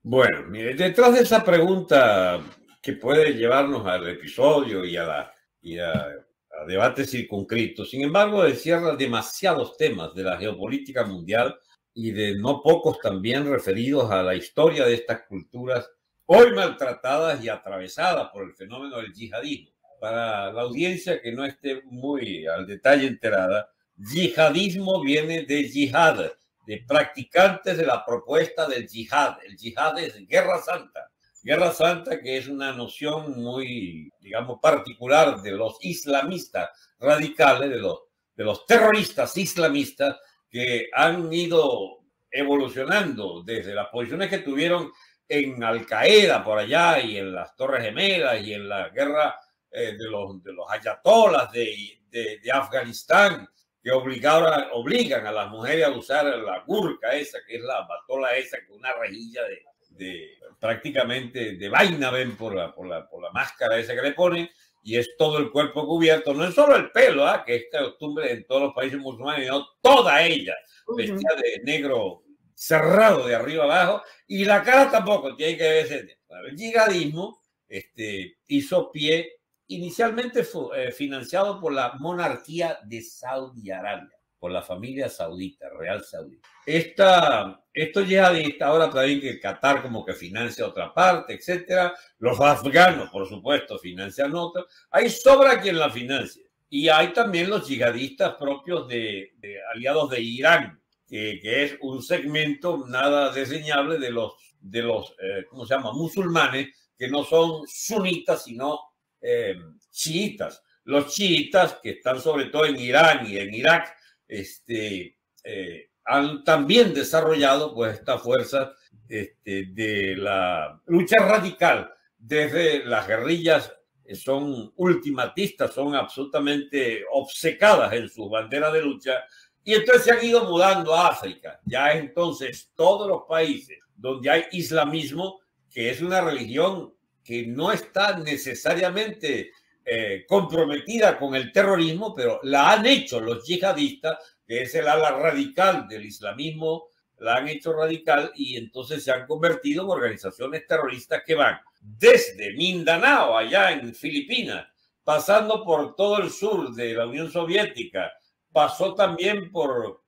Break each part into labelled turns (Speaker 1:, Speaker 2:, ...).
Speaker 1: Bueno, mire, detrás de esa pregunta que puede llevarnos al episodio y a debates circunscritos, sin embargo, encierra demasiados temas de la geopolítica mundial y de no pocos también referidos a la historia de estas culturas hoy maltratadas y atravesadas por el fenómeno del yihadismo. Para la audiencia que no esté muy al detalle enterada, yihadismo viene de yihad, de practicantes de la propuesta del yihad. El yihad es guerra santa. Guerra santa, que es una noción muy, digamos, particular de los islamistas radicales, de los terroristas islamistas que han ido evolucionando desde las posiciones que tuvieron en Al Qaeda por allá y en las Torres Gemelas y en la guerra de los ayatolas de Afganistán, que obligan a las mujeres a usar la burka esa, que es la batola esa, que es una rejilla de prácticamente de vaina, ven, por la máscara esa que le ponen, y es todo el cuerpo cubierto, no es solo el pelo, que es costumbre en todos los países musulmanes, sino toda ella, vestida de negro cerrado de arriba abajo, y la cara tampoco, tiene que verse. El yihadismo hizo pie inicialmente financiado por la monarquía de Saudi Arabia, por la familia saudita, real saudita. Estos yihadistas, ahora también que Qatar como que financia otra parte, etcétera. Los afganos, por supuesto, financian otra. Hay sobra quien la financia. Y hay también los yihadistas propios de aliados de Irán, que es un segmento nada desdeñable de los ¿cómo se llama? Musulmanes, que no son sunitas, sino chiitas. Los chiitas, que están sobre todo en Irán y en Irak, han también desarrollado pues esta fuerza de la lucha radical desde las guerrillas. Son ultimatistas, son absolutamente obcecadas en sus banderas de lucha, y entonces se han ido mudando a África. Ya entonces todos los países donde hay islamismo, que es una religión que no está necesariamente comprometida con el terrorismo, pero la han hecho los yihadistas, que es el ala radical del islamismo, la han hecho radical, y entonces se han convertido en organizaciones terroristas que van desde Mindanao, allá en Filipinas, pasando por todo el sur de la Unión Soviética, pasó también por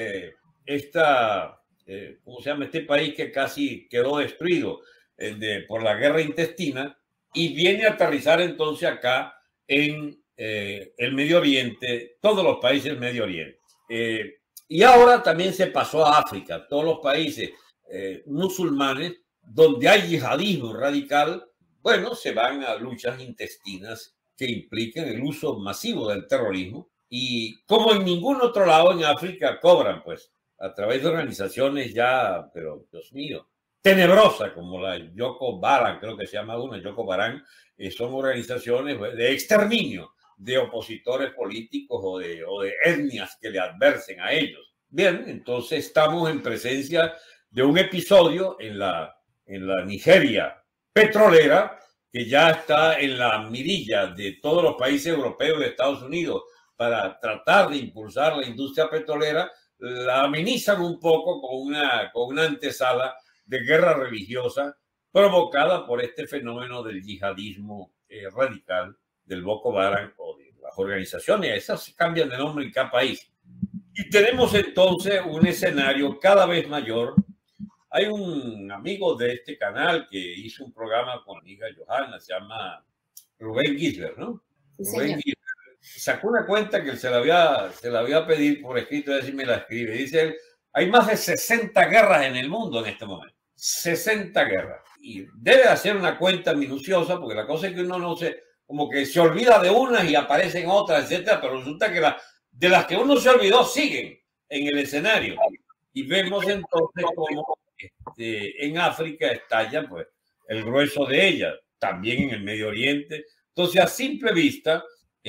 Speaker 1: ¿cómo se llama? Este país que casi quedó destruido por la guerra intestina, y viene a aterrizar entonces acá en el Medio Oriente, todos los países del Medio Oriente. Y ahora también se pasó a África, todos los países musulmanes donde hay yihadismo radical, bueno, se van a luchas intestinas que implican el uso masivo del terrorismo, y como en ningún otro lado en África cobran, pues, a través de organizaciones ya, pero Dios mío, tenebrosa, como la Yoko Baran, creo que se llama una, Yoko Baran, son organizaciones de exterminio de opositores políticos o de etnias que le adversen a ellos. Bien, entonces estamos en presencia de un episodio en la Nigeria petrolera, que ya está en la mirilla de todos los países europeos y de Estados Unidos para tratar de impulsar la industria petrolera. La amenizan un poco con una antesala de guerra religiosa provocada por este fenómeno del yihadismo radical, del Boko Haram o de las organizaciones. Esas cambian de nombre en cada país. Y tenemos entonces un escenario cada vez mayor. Hay un amigo de este canal que hizo un programa con la amiga Johanna, se llama Rubén Gisler, ¿no?
Speaker 2: Sí,
Speaker 1: Rubén Gisler sacó una cuenta que se la voy a pedir por escrito, a ver si me la escribe. Dice él, hay más de 60 guerras en el mundo en este momento. 60 guerras. Y debe hacer una cuenta minuciosa, porque la cosa es que uno no se, como que se olvida de unas y aparecen otras, etcétera, pero resulta que de las que uno se olvidó siguen en el escenario. Y vemos entonces cómo en África estalla pues el grueso de ellas, también en el Medio Oriente. Entonces, a simple vista,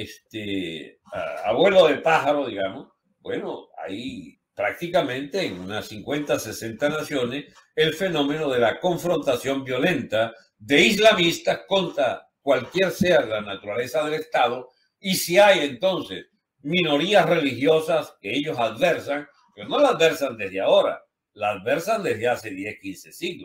Speaker 1: abuelo de pájaro, digamos, bueno, hay prácticamente en unas 50, 60 naciones el fenómeno de la confrontación violenta de islamistas contra cualquier sea la naturaleza del Estado, y si hay entonces minorías religiosas que ellos adversan, pero no las adversan desde ahora, las adversan desde hace 10, 15 siglos,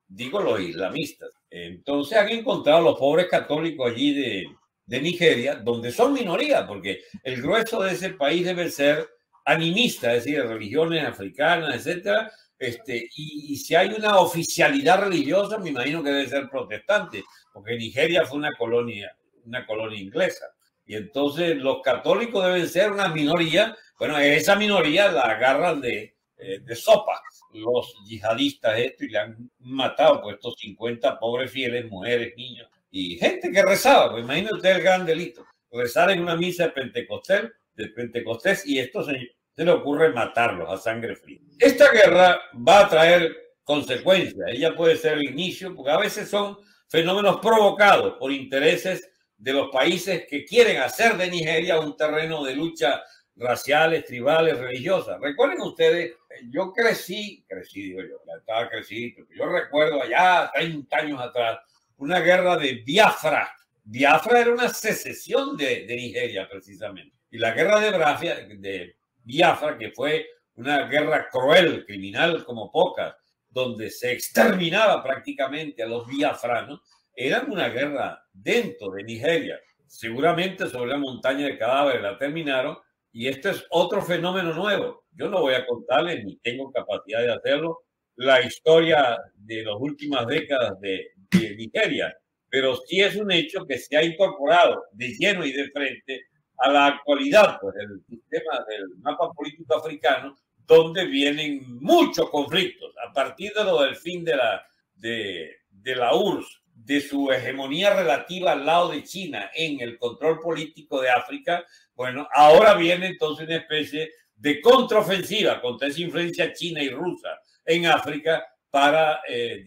Speaker 1: digo los islamistas. Entonces han encontrado los pobres católicos allí de Nigeria, donde son minoría, porque el grueso de ese país debe ser animista, es decir, religiones africanas, etcétera. Y si hay una oficialidad religiosa, me imagino que debe ser protestante, porque Nigeria fue una colonia inglesa. Y entonces los católicos deben ser una minoría. Bueno, esa minoría la agarran de sopa los yihadistas y le han matado pues estos 50 pobres fieles, mujeres, niños y gente que rezaba. Pues imagínate usted el gran delito, rezar en una misa de Pentecostés y esto se le ocurre matarlos a sangre fría. Esta guerra va a traer consecuencias. Ella puede ser el inicio, porque a veces son fenómenos provocados por intereses de los países que quieren hacer de Nigeria un terreno de lucha raciales, tribales, religiosas. Recuerden ustedes, yo digo yo, ya estaba crecido, yo recuerdo allá 30 años atrás una guerra de Biafra. Biafra era una secesión de Nigeria precisamente. Y la guerra de Biafra, que fue una guerra cruel, criminal como pocas, donde se exterminaba prácticamente a los biafranos, era una guerra dentro de Nigeria. Seguramente sobre la montaña de cadáveres la terminaron. Y este es otro fenómeno nuevo. Yo no voy a contarles, ni tengo capacidad de hacerlo, la historia de las últimas décadas de Nigeria, pero sí es un hecho que se ha incorporado de lleno y de frente a la actualidad, pues el sistema del mapa político africano, donde vienen muchos conflictos a partir de lo del fin de la URSS, de su hegemonía relativa al lado de China en el control político de África. Bueno, ahora viene entonces una especie de contraofensiva contra esa influencia china y rusa en África para,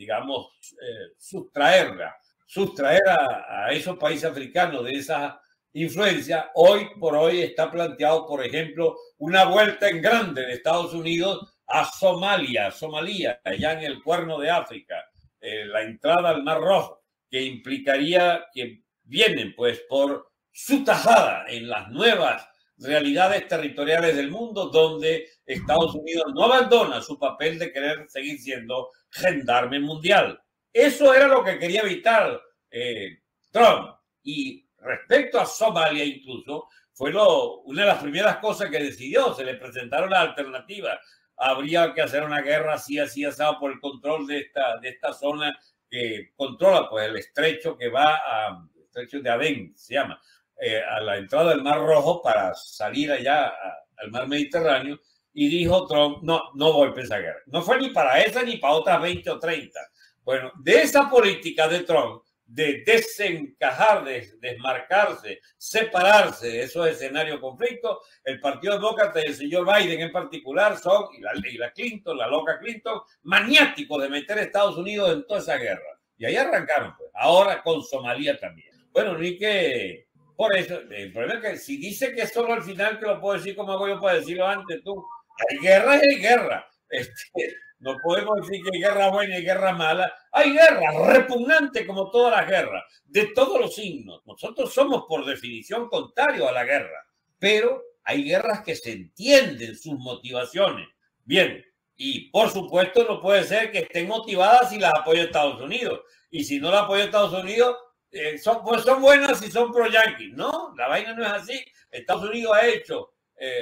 Speaker 1: sustraer a esos países africanos de esa influencia. Hoy por hoy está planteado, por ejemplo, una vuelta en grande de Estados Unidos a Somalia, allá en el Cuerno de África, la entrada al Mar Rojo, que implicaría que vienen pues por su tajada en las nuevas realidades territoriales del mundo, donde Estados Unidos no abandona su papel de querer seguir siendo gendarme mundial. Eso era lo que quería evitar Trump. Y respecto a Somalia incluso, fue una de las primeras cosas que decidió. Se le presentaron las alternativas. Habría que hacer una guerra así, asado por el control de esta zona que controla pues el estrecho que va el estrecho de Adén, se llama, a la entrada del Mar Rojo para salir allá al Mar Mediterráneo. Y dijo Trump, no voy para esa guerra. No fue ni para esa ni para otras 20 o 30. Bueno, de esa política de Trump de desencajar, desmarcarse, separarse de esos escenarios de conflicto, el Partido Demócrata y el señor Biden en particular son, y la Clinton, la loca Clinton, maniáticos de meter a Estados Unidos en toda esa guerra. Y ahí arrancaron, pues. Ahora con Somalia también. Bueno, ni que... Por eso, el problema es que si dice que es solo al final que lo puedo decir como hago yo para decirlo antes, tú. Hay guerra y hay guerra. No podemos decir que hay guerra buena y guerra mala. Hay guerra repugnante como todas las guerras, de todos los signos. Nosotros somos por definición contrarios a la guerra, pero hay guerras que se entienden sus motivaciones. Bien, y por supuesto no puede ser que estén motivadas si las apoya Estados Unidos. Y si no las apoya Estados Unidos, son buenas si son pro-yanquis. No, la vaina no es así. Estados Unidos ha hecho,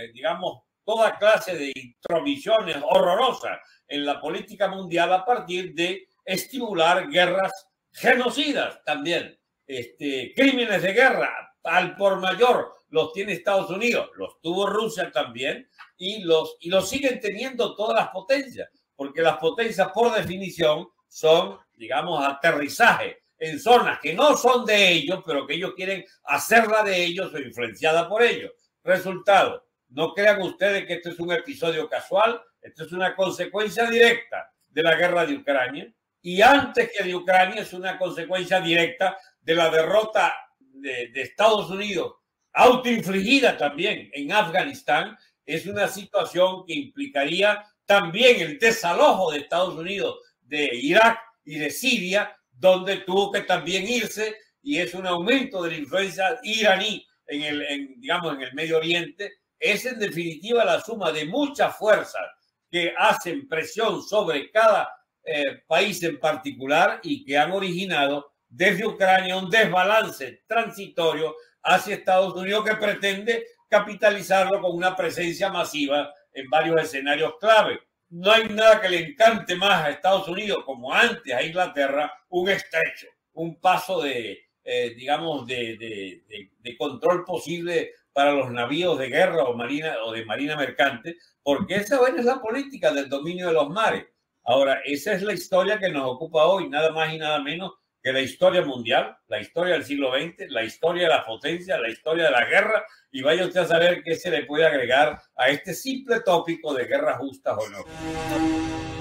Speaker 1: toda clase de intromisiones horrorosas en la política mundial a partir de estimular guerras genocidas también. Crímenes de guerra al por mayor los tiene Estados Unidos, los tuvo Rusia también y los siguen teniendo todas las potencias, porque las potencias por definición son, aterrizaje en zonas que no son de ellos, pero que ellos quieren hacerla de ellos o influenciada por ellos. Resultado, no crean ustedes que esto es un episodio casual, esto es una consecuencia directa de la guerra de Ucrania, y antes que de Ucrania es una consecuencia directa de la derrota de Estados Unidos, autoinfligida también en Afganistán. Es una situación que implicaría también el desalojo de Estados Unidos de Irak y de Siria, donde tuvo que también irse, y es un aumento de la influencia iraní en el Medio Oriente. Es en definitiva la suma de muchas fuerzas que hacen presión sobre cada país en particular y que han originado desde Ucrania un desbalance transitorio hacia Estados Unidos que pretende capitalizarlo con una presencia masiva en varios escenarios clave. No hay nada que le encante más a Estados Unidos como antes a Inglaterra, un estrecho, un paso digamos, de control posible para los navíos de guerra o de marina mercante, porque esa es la política del dominio de los mares. Ahora, esa es la historia que nos ocupa hoy, nada más y nada menos que la historia mundial, la historia del siglo XX, la historia de las potencias, la historia de la guerra, y vaya usted a saber qué se le puede agregar a este simple tópico de guerras justas o no.